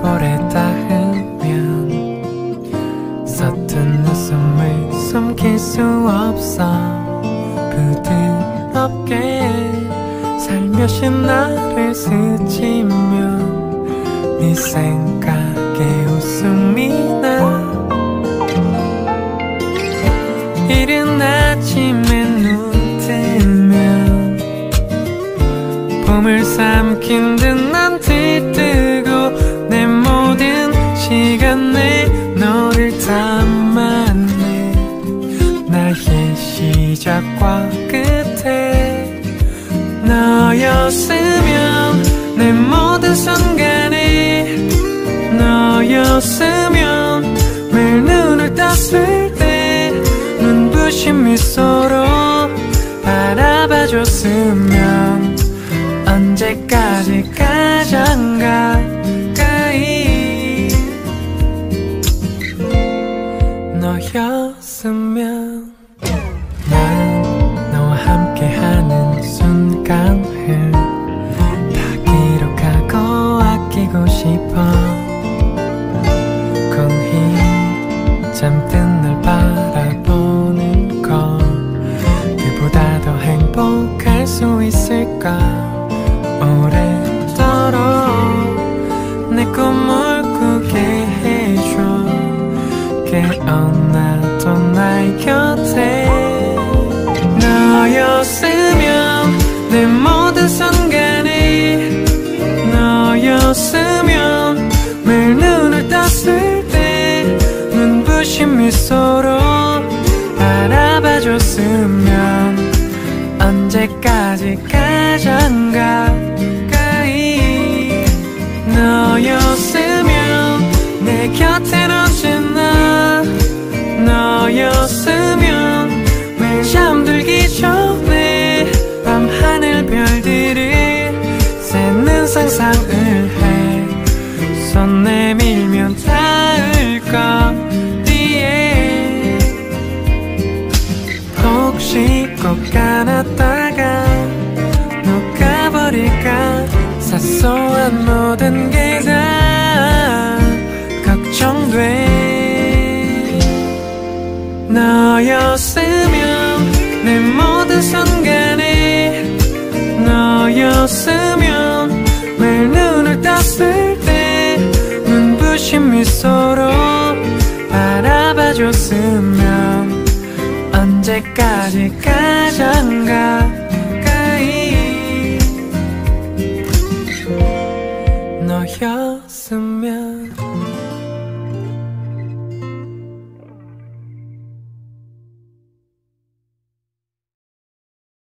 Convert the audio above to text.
오래 닿으면 서툰 웃음을 숨길 수 없어. 부드럽게 살며시 나를 스치면 네 생각에 웃음이 나. 이른 아침에 눈 뜨면 봄을 삼킨 듯 난 들뜨고 내 모든 시간에 너를 담았네. 나의 시작과 끝에 너였으면 내 모든 순간에 너였으면 매일 눈을 떴을 때 눈부신 미소로 바라봐줬으면 언제까지 가장 가까이 너였으면. 난 너와 함께하는 순간을 다 기록하고 아끼고 싶어. 공히 잠든 날 바라보는 것 그보다 더 행복할 수 있을까. 오래도록 내 꿈을 꾸게 해줘. 깨어나도 나의 곁에 너였으면 내 모든 순간에 너였으면 매일 눈을 떴을 때 눈부신 미소로 바라봐줬으면 언제까지 가장 가까이 너였으면 내 곁엔 언제나 너였으면 매일 잠들기 전에 밤하늘 별들을 새는 상상을 해. 손 내밀면 닿을 거리에 혹시 꼭 안았다가 녹아버릴까. 사소한 모든 게 다 걱정돼. 너였으면 내 모든 순간에 너였으면 매일 눈을 떴을 때 눈부신 미소로 바라봐줬으면 언제까지 가장 가